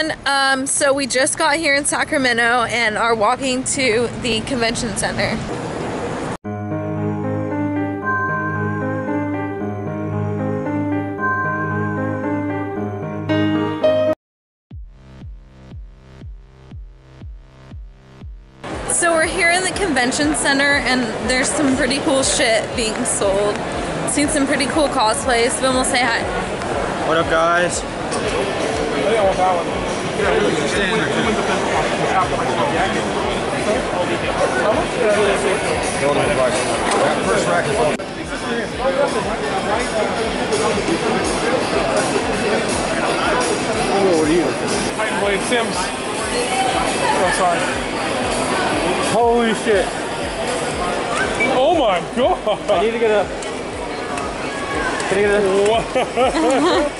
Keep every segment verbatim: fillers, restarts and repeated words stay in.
everyone. Um, so we just got here in Sacramento and are walking to the convention center. So we're here in the convention center and there's some pretty cool shit being sold. Seen some pretty cool cosplays. But we'll say hi. What up, guys? First rack is on. What are you? Wait, Sims. Oh, sorry. Holy shit. Oh my god. I need to get a. Can I get a.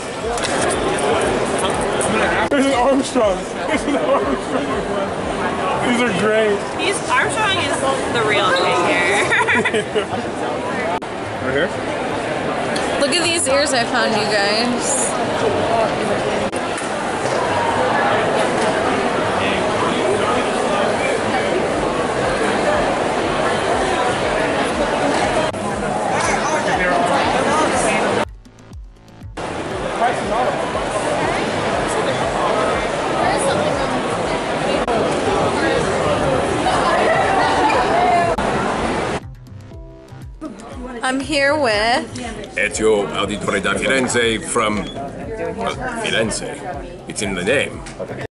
There's an Armstrong. There's an Armstrong. These are great. He's Armstrong is the real thing here. Right here? Look at these ears I found, you guys. I'm here with Ezio Auditore da Firenze from well, Firenze. It's in the name.